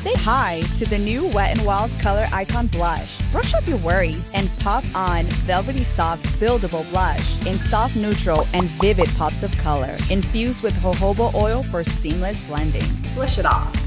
Say hi to the new Wet n Wild Color Icon Blush. Brush off your worries and pop on velvety-soft buildable blush in soft neutral and vivid pops of color, infused with jojoba oil for seamless blending. Blush it off.